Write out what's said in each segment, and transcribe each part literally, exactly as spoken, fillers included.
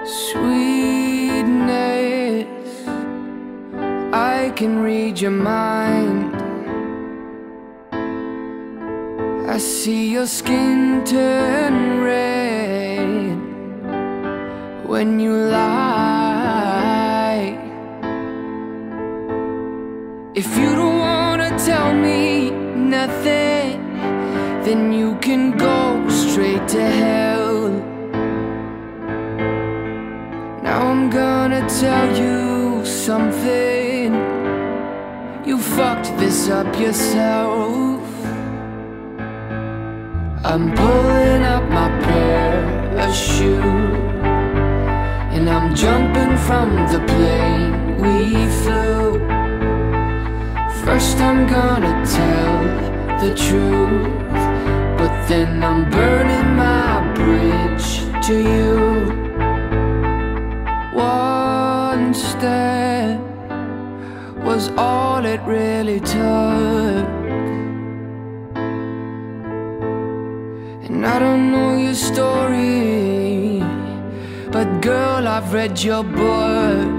Sweetness, I can read your mind. I see your skin turn red when you lie. If you don't wanna tell me nothing, then you can go straight to hell. Now I'm gonna tell you something. You fucked this up yourself. I'm pulling up my parachute, and I'm jumping from the plane we flew. First I'm gonna tell the truth, but then I'm burning my bridge to you. One step was all it really took, and I don't know your story, but girl, I've read your book.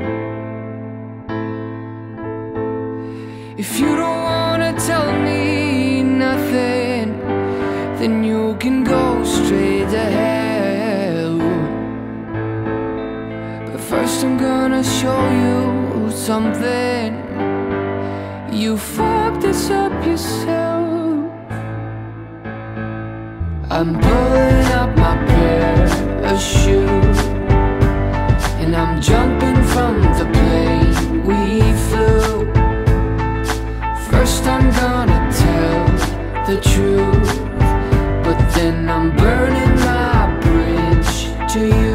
If you don't wanna tell me nothing, then you can go straight to hell. But first I'm gonna show you something. You fucked this up yourself. I'm pulling up my parachute, and I'm jumping from the plane we flew. First I'm gonna tell the truth, but then I'm burning my bridge to you.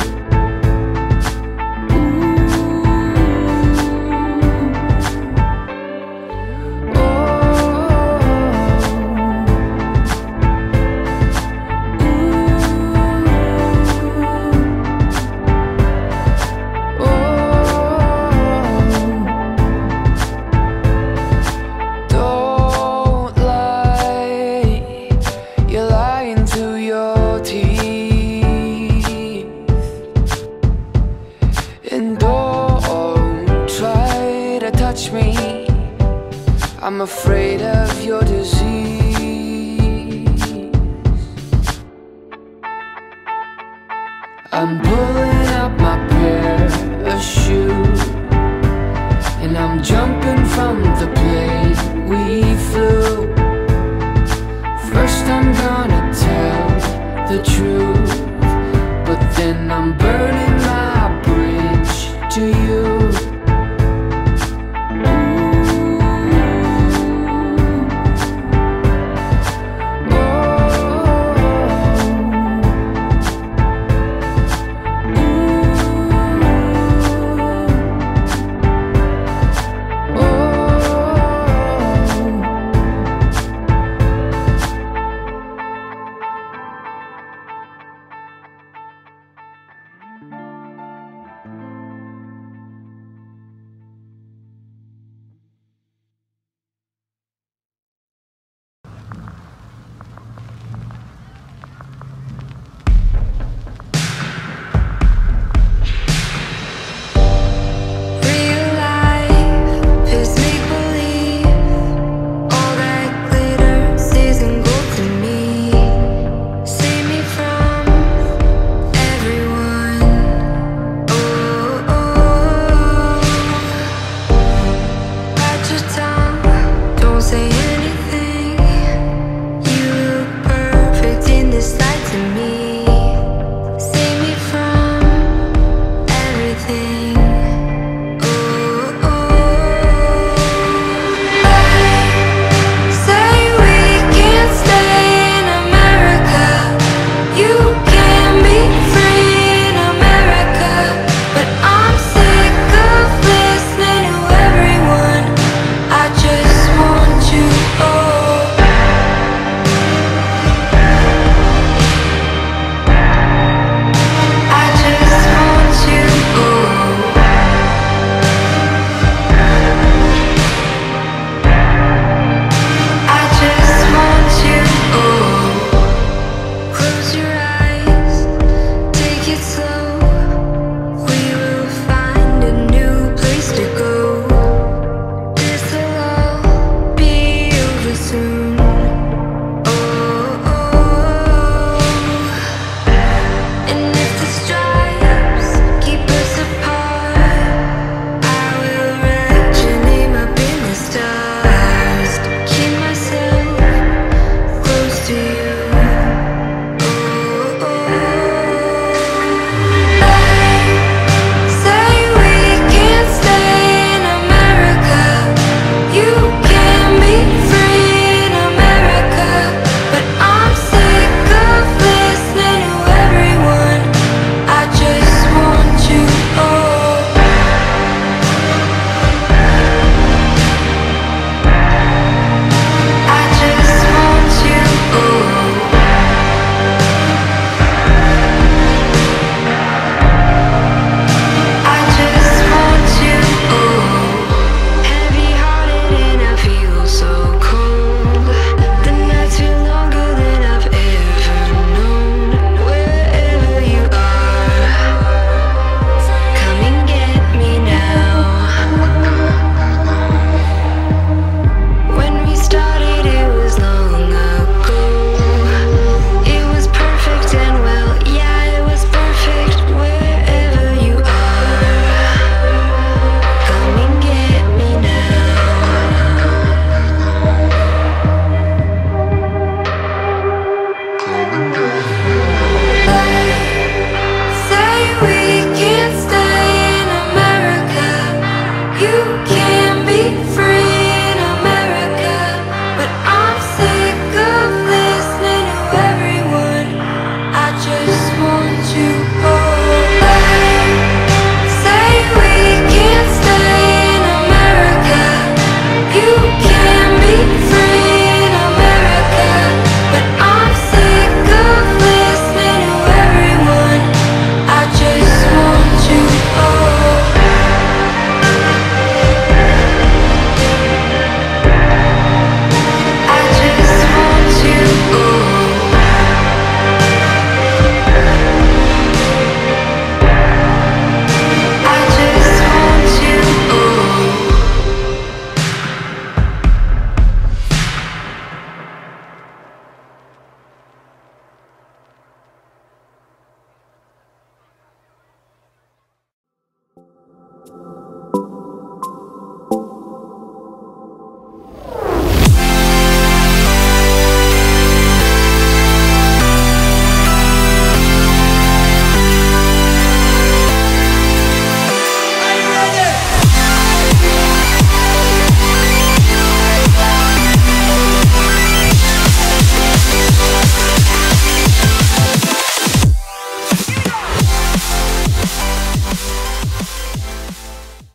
And don't try to touch me, I'm afraid of your disease. I'm pulling up my parachute, and I'm jumping from the plane we flew. First I'm gonna tell the truth, but then I'm burning my bridge to you.